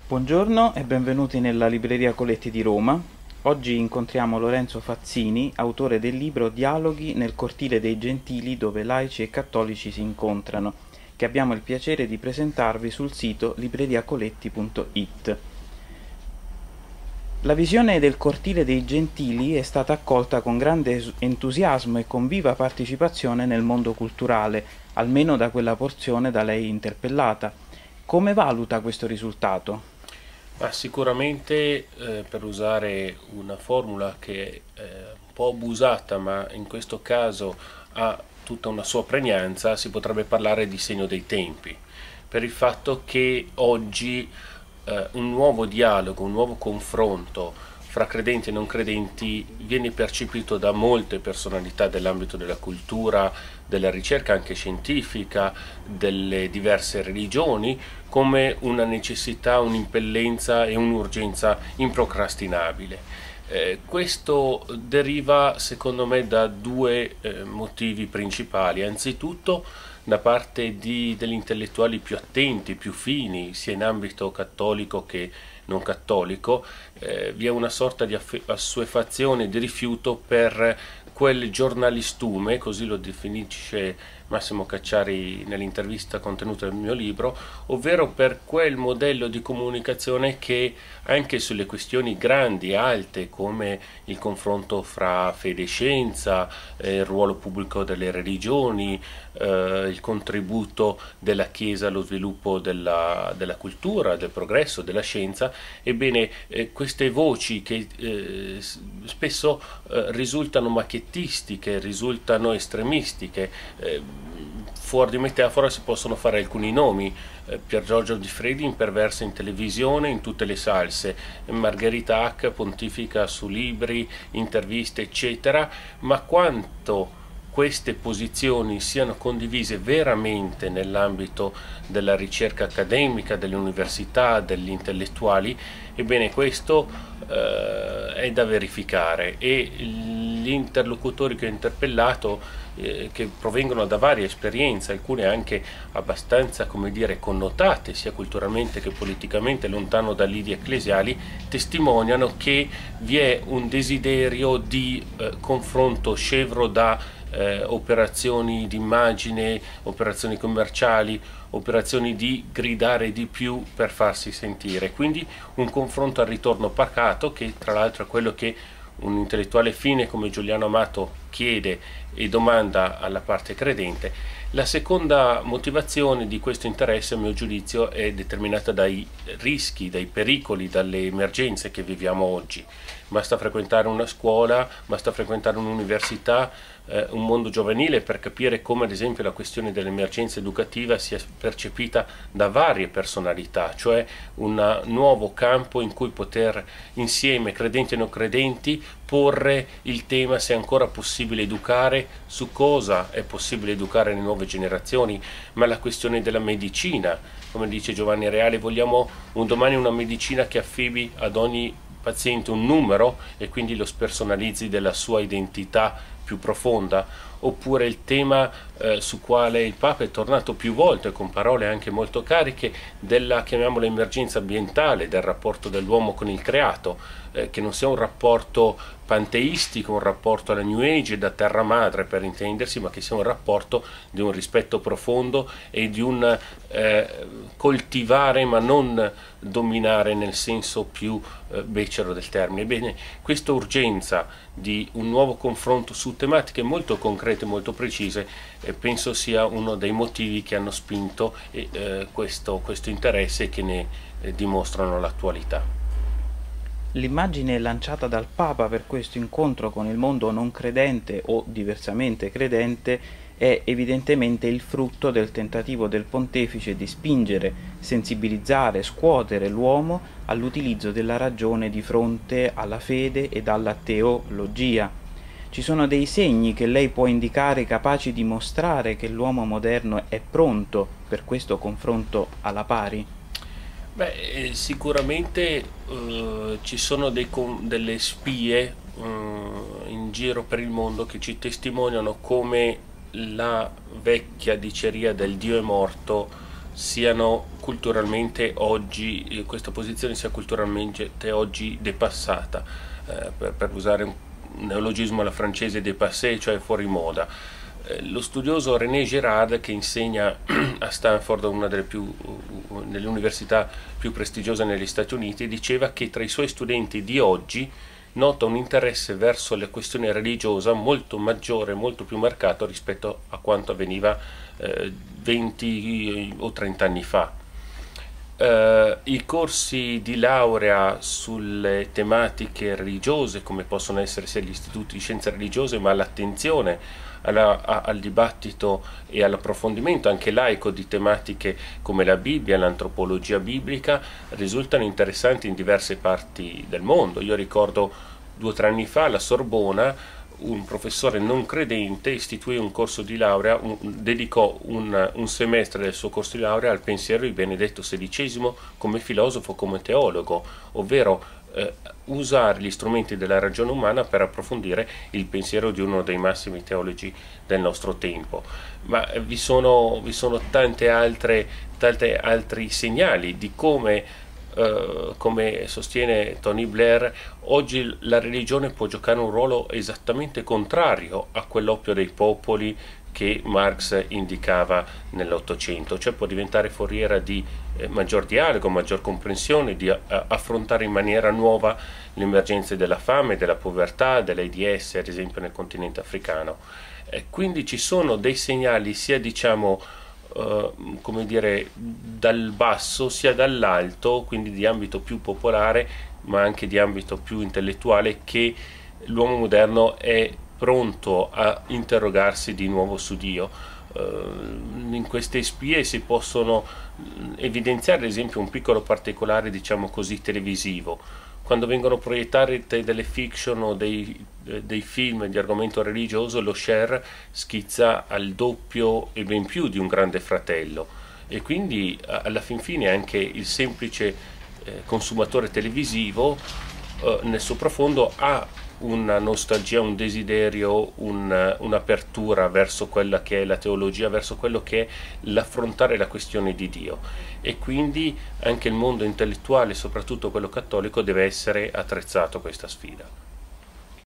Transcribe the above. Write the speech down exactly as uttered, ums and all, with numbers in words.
Buongiorno e benvenuti nella Libreria Coletti di Roma. Oggi incontriamo Lorenzo Fazzini, autore del libro Dialoghi nel cortile dei Gentili dove laici e cattolici si incontrano, che abbiamo il piacere di presentarvi sul sito libreriacoletti punto it. La visione del cortile dei Gentili è stata accolta con grande entusiasmo e con viva partecipazione nel mondo culturale, almeno da quella porzione da lei interpellata. Come valuta questo risultato? Ma sicuramente, eh, per usare una formula che è un po' abusata, ma in questo caso ha tutta una sua pregnanza, si potrebbe parlare di segno dei tempi, per il fatto che oggi eh, un nuovo dialogo, un nuovo confronto fra credenti e non credenti viene percepito da molte personalità dell'ambito della cultura, della ricerca anche scientifica, delle diverse religioni, come una necessità, un'impellenza e un'urgenza improcrastinabile. Eh, questo deriva secondo me da due eh, motivi principali. Anzitutto da parte di, degli intellettuali più attenti, più fini, sia in ambito cattolico che non cattolico, eh, vi è una sorta di assuefazione, di rifiuto per quel giornalistume, così lo definisce Massimo Cacciari nell'intervista contenuta nel mio libro, ovvero per quel modello di comunicazione che anche sulle questioni grandi, alte, come il confronto fra fede e scienza, eh, il ruolo pubblico delle religioni, eh, il contributo della Chiesa allo sviluppo della, della cultura, del progresso, della scienza, ebbene eh, queste voci che eh, spesso eh, risultano macchiettistiche, risultano estremistiche, eh, fuori di metafora si possono fare alcuni nomi. eh, Pier Giorgio Di Fredi imperversa in televisione in tutte le salse, Margherita Hack pontifica su libri, interviste eccetera, ma quanto queste posizioni siano condivise veramente nell'ambito della ricerca accademica, delle università, degli intellettuali, ebbene questo eh, è da verificare, e gli interlocutori che ho interpellato, eh, che provengono da varie esperienze, alcune anche abbastanza, come dire, connotate sia culturalmente che politicamente, lontano da lidi ecclesiali, testimoniano che vi è un desiderio di eh, confronto scevro da Eh, operazioni di immagine, operazioni commerciali, operazioni di gridare di più per farsi sentire, quindi un confronto al ritorno pacato, che tra l'altro è quello che un intellettuale fine come Giuliano Amato chiede e domanda alla parte credente. La seconda motivazione di questo interesse, a mio giudizio, è determinata dai rischi, dai pericoli, dalle emergenze che viviamo oggi. Basta frequentare una scuola, basta frequentare un'università, eh, un mondo giovanile per capire come ad esempio la questione dell'emergenza educativa sia percepita da varie personalità, cioè un nuovo campo in cui poter insieme, credenti e non credenti, porre il tema se è ancora possibile educare, su cosa è possibile educare le nuove generazioni, ma la questione della medicina, come dice Giovanni Reale, vogliamo un domani una medicina che affibbi ad ogni paziente un numero e quindi lo spersonalizzi della sua identità più profonda, oppure il tema eh, su quale il Papa è tornato più volte con parole anche molto cariche della, chiamiamola, emergenza ambientale, del rapporto dell'uomo con il creato, eh, che non sia un rapporto panteistico, un rapporto alla New Age, da terra madre per intendersi, ma che sia un rapporto di un rispetto profondo e di un eh, coltivare ma non dominare nel senso più eh, becero del termine. Ebbene, questa urgenza di un nuovo confronto su tematiche molto concrete, molto precise, eh, penso sia uno dei motivi che hanno spinto eh, questo, questo interesse e che ne eh, dimostrano l'attualità. L'immagine lanciata dal Papa per questo incontro con il mondo non credente o diversamente credente è evidentemente il frutto del tentativo del pontefice di spingere, sensibilizzare, scuotere l'uomo all'utilizzo della ragione di fronte alla fede ed alla teologia. Ci sono dei segni che lei può indicare capaci di mostrare che l'uomo moderno è pronto per questo confronto alla pari? Beh, eh, sicuramente eh, ci sono dei delle spie eh, in giro per il mondo che ci testimoniano come la vecchia diceria del Dio è morto siano culturalmente oggi, questa posizione sia culturalmente oggi depassata, eh, per, per usare un neologismo alla francese, dépassé, cioè fuori moda. Eh, lo studioso René Girard, che insegna a Stanford, una delle, più, delle università più prestigiose negli Stati Uniti, diceva che tra i suoi studenti di oggi nota un interesse verso le questioni religiose molto maggiore, molto più marcato rispetto a quanto avveniva eh, venti o trenta anni fa. Uh, I corsi di laurea sulle tematiche religiose, come possono essere sia gli istituti di scienze religiose, ma l'attenzione alla, a, al dibattito e all'approfondimento anche laico di tematiche come la Bibbia, l'antropologia biblica, risultano interessanti in diverse parti del mondo. Io ricordo due o tre anni fa alla Sorbona un professore non credente istituì un corso di laurea, un, dedicò un, un semestre del suo corso di laurea al pensiero di Benedetto sedicesimo come filosofo, come teologo, ovvero eh, usare gli strumenti della ragione umana per approfondire il pensiero di uno dei massimi teologi del nostro tempo. Ma eh, vi sono, vi sono tante altre, tante altri segnali di come Uh, come sostiene Tony Blair, oggi la religione può giocare un ruolo esattamente contrario a quell'oppio dei popoli che Marx indicava nell'Ottocento, cioè può diventare foriera di eh, maggior dialogo, maggior comprensione, di uh, affrontare in maniera nuova le emergenze della fame, della povertà, dell'AIDS, ad esempio nel continente africano. Eh, quindi ci sono dei segnali sia diciamo Uh, come dire, dal basso sia dall'alto, quindi di ambito più popolare ma anche di ambito più intellettuale, che l'uomo moderno è pronto a interrogarsi di nuovo su Dio. Uh, in queste spie si possono evidenziare ad esempio un piccolo particolare, diciamo così, televisivo. Quando vengono proiettate delle fiction o dei, dei film di argomento religioso, lo share schizza al doppio e ben più di un Grande Fratello, e quindi alla fin fine anche il semplice eh, consumatore televisivo eh, nel suo profondo ha una nostalgia, un desiderio, un, un'apertura verso quella che è la teologia, verso quello che è l'affrontare la questione di Dio, e quindi anche il mondo intellettuale, soprattutto quello cattolico, deve essere attrezzato a questa sfida.